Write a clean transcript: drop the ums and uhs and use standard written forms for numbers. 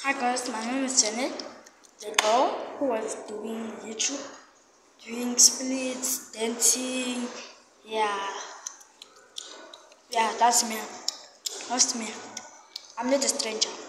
Hi guys, my name is Janet, the girl who was doing YouTube, doing splits, dancing. Yeah, yeah, that's me. That's me. I'm not a stranger.